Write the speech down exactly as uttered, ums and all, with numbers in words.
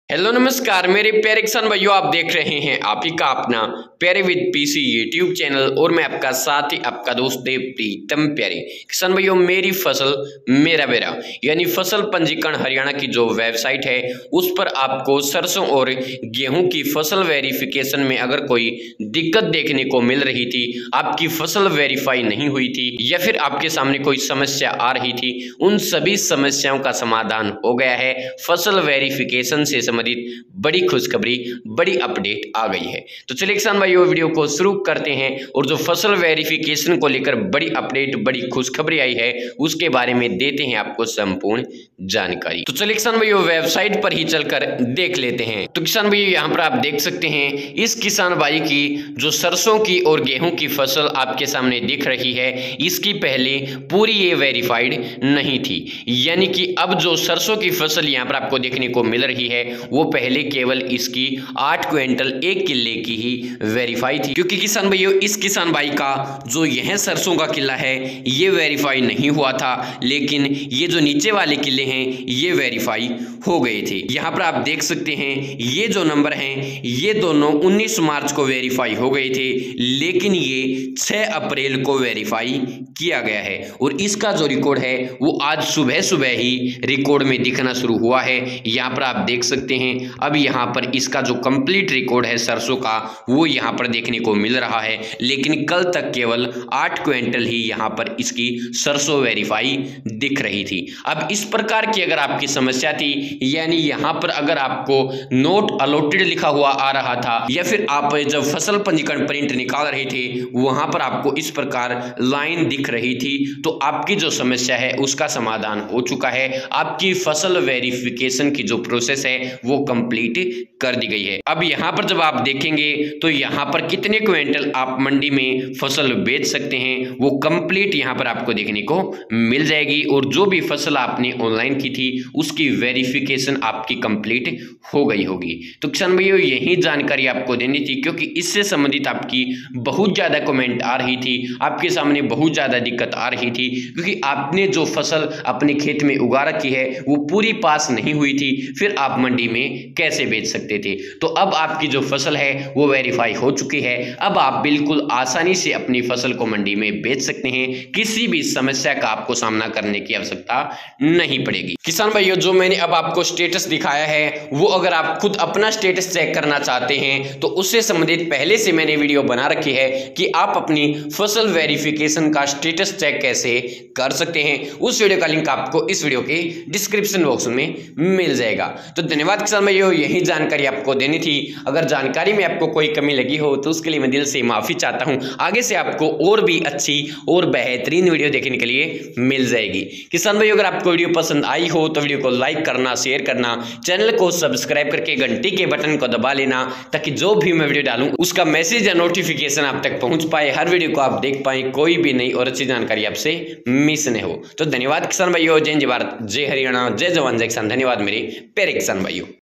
Hello नमस्कार मेरे प्यारे किसान भाइयों, आप देख रहे हैं आप ही का अपना प्यारे विद पीसी यूट्यूब चैनल और मैं आपका साथ ही आपका दोस्त देव प्रीतम प्यारे। किसान भाइयों, मेरी फसल मेरा बेरा यानी फसल पंजीकरण हरियाणा की जो वेबसाइट है उस पर आपको सरसों और गेहूं की फसल वेरिफिकेशन में अगर कोई दिक्कत देखने को मिल रही थी, आपकी फसल वेरीफाई नहीं हुई थी या फिर आपके सामने कोई समस्या आ रही थी, उन सभी समस्याओं का समाधान हो गया है। फसल वेरिफिकेशन से संबंधित बड़ी खुशखबरी, बड़ी अपडेट आ गई है। तो चलिए किसान भाइयों, वीडियो को शुरू करते हैं और जो फसल वेरिफिकेशन को लेकर बड़ी अपडेट, बड़ी खुशखबरी आई है उसके बारे में देते हैं आपको संपूर्ण जानकारी। तो चलिए किसान भाइयों, वेबसाइट पर ही चलकर देख लेते हैं। तो किसान भाइयों, यहाँ पर आप देख सकते हैं इस किसान भाई की जो सरसों की और गेहूं की फसल आपके सामने दिख रही है, इसकी पहले पूरी ये वेरीफाइड नहीं थी, यानी कि अब जो सरसों की फसल यहाँ पर आपको देखने को मिल रही है वो पहले केवल इसकी आठ क्विंटल एक किले की ही वेरीफाई थी, क्योंकि किसान भाइयों इस किसान भाई का जो यह सरसों का किला है ये वेरीफाई नहीं हुआ था, लेकिन ये जो नीचे वाले किले हैं ये वेरीफाई हो गए थे। यहाँ पर आप देख सकते हैं ये जो नंबर हैं ये दोनों उन्नीस मार्च को वेरीफाई हो गए थे, लेकिन ये छह अप्रैल को वेरीफाई किया गया है और इसका जो रिकॉर्ड है वो आज सुबह सुबह ही रिकॉर्ड में दिखना शुरू हुआ है। यहाँ पर आप देख सकते हैं अब यहाँ पर इसका जो कंप्लीट रिकॉर्ड है सरसों का वो यहाँ पर देखने को मिल रहा है, लेकिन कल तक केवल आठ क्विंटल ही यहाँ पर इसकी सरसों वेरीफाई दिख रही थी। अब इस प्रकार की अगर आपकी समस्या थी, यानी यहाँ पर अगर आपको नोट अलॉटेड लिखा हुआ आ रहा था या फिर आप जब फसल पंजीकरण प्रिंट निकाल रहे थे वहां पर आपको इस प्रकार लाइन दिख रही थी, तो आपकी जो समस्या है उसका समाधान हो चुका है। आपकी फसल वेरिफिकेशन की जो प्रोसेस है वो कंप्लीट कर दी गई है। अब यहाँ पर जब आप देखेंगे तो यहाँ पर कितने क्विंटल आप मंडी में फसल बेच सकते हैं वो कंप्लीट यहाँ पर आपको देखने को मिल जाएगी, और जो भी फसल आपने ऑनलाइन की थी उसकी वेरिफिकेशन आपकी कंप्लीट हो गई होगी। तो किसान भाइयों, यही जानकारी आपको देनी थी, क्योंकि इससे संबंधित आपकी बहुत ज्यादा कमेंट आ रही थी, आपके सामने बहुत ज्यादा दिक्कत आ रही थी, क्योंकि आपने जो फसल अपने खेत में उगा रखी है वो पूरी पास नहीं हुई थी, फिर आप मंडी में कैसे बेच सकते थे। तो अब आपकी जो फसल है वो वेरीफाई हो चुकी है, अब आप बिल्कुल आसानी से अपनी फसल को मंडी में बेच सकते हैं, किसी भी समस्या का आपको सामना करने की आवश्यकता नहीं पड़ेगी। किसान भाइयों, जो मैंने अब आपको स्टेटस दिखाया है वो अगर आप खुद अपना स्टेटस चेक करना चाहते हैं तो उससे संबंधित पहले से मैंने वीडियो बना रखी है कि आप अपनी फसल वेरिफिकेशन का स्टेटस चेक कैसे कर सकते हैं। उस वीडियो का लिंक आपको इस वीडियो के डिस्क्रिप्शन बॉक्स में मिल जाएगा। तो धन्यवाद किसान भाइयों, यही जानकारी आपको देनी थी। अगर जानकारी में आपको कोई कमी लगी हो तो उसके लिए मैं दिल से माफी चाहता हूं। आगे से आपको और भी अच्छी और बेहतरीन वीडियो देखने के लिए मिल जाएगी। किसान भाइयों, अगर आपको वीडियो पसंद आई हो तो वीडियो को लाइक करना, शेयर करना, चैनल को सब्सक्राइब करके घंटी के बटन को दबा लेना, ताकि जो भी मैं वीडियो डालूं उसका मैसेज या नोटिफिकेशन आप तक पहुंच पाए, हर वीडियो को आप देख पाए, कोई भी नई और अच्छी जानकारी आपसे मिस न हो। तो धन्यवाद किसान भाइयों, जय हिंद, जय भारत, जय हरियाणा, जय जवान जय किसान। धन्यवाद मेरे प्यारे किसान भाइयों।